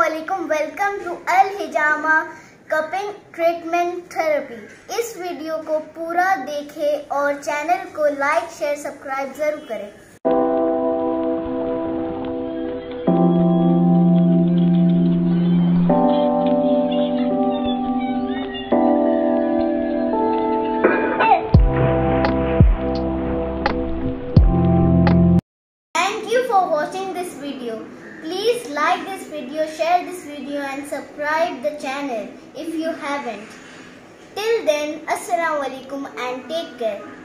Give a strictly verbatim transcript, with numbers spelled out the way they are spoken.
अस्सलामुअलैकुम, welcome to अल हिजामा कपिंग ट्रीटमेंट थेरेपी। इस वीडियो को पूरा देखें और चैनल को लाइक शेयर सब्सक्राइब जरूर करें। Thank you for watching this video. Please like this video, share this video and subscribe the channel if you haven't. Till then, Assalamu alaikum and take care.